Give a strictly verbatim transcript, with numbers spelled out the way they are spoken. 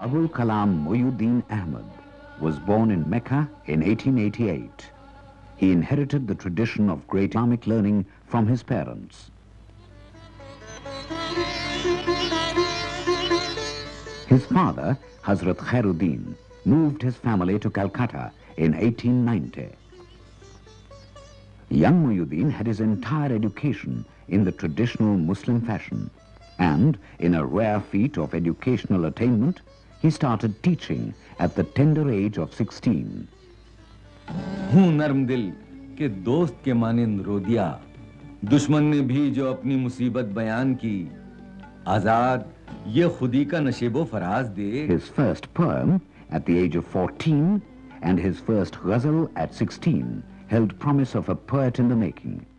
Abul Kalam Muhyiddin Ahmad was born in Mecca in eighteen eighty-eight. He inherited the tradition of great Islamic learning from his parents. His father, Hazrat Khairuddin, moved his family to Calcutta in eighteen ninety. Young Muhyiddin had his entire education in the traditional Muslim fashion, and in a rare feat of educational attainment, he started teaching at the tender age of sixteen. हूँ नर्म दिल के दोस्त के मानिंद रो दिया, दुश्मन ने भी जो अपनी मुसीबत बयान की, आजाद ये खुदी का नशेबो फराज दे. His first poem at the age of fourteen and his first ghazal at sixteen held promise of a poet in the making.